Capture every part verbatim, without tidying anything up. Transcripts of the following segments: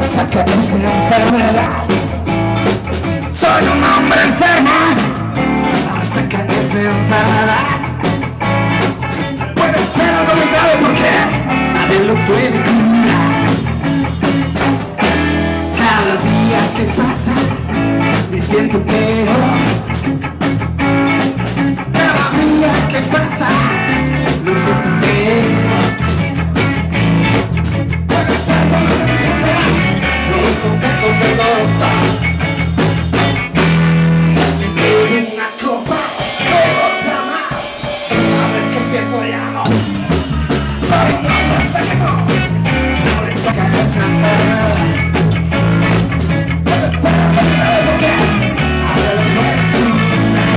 resaca es mi enfermedad. Soy un hombre enfermo. La resaca es mi enfermedad. Puede ser algo muy grave porque nadie lo puede curar. Cada día que pasa me siento peor. Cada día que pasa me siento peor. Puede ser por los consejos del doctor. Una copa, otra más. A ver que empiezo ya, no. Soy un hombre enfermo. La resaca es mi enfermedad. Puede ser algo grave porque nadie lo puede curar.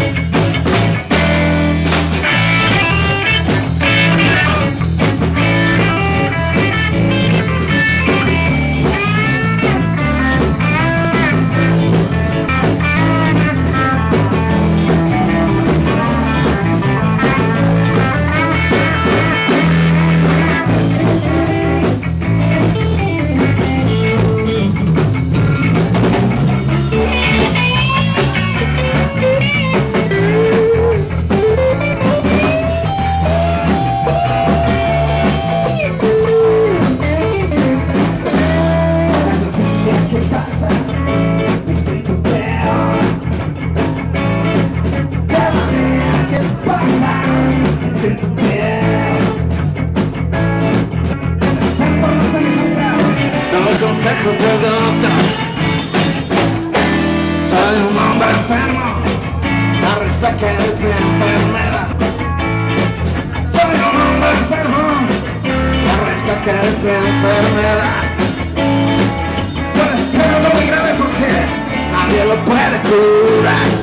Los consejos del doctor. Soy un hombre enfermo. La resaca es mi enfermedad. Soy un hombre enfermo. La resaca es mi enfermedad. Puede ser algo muy grave porque nadie lo puede curar.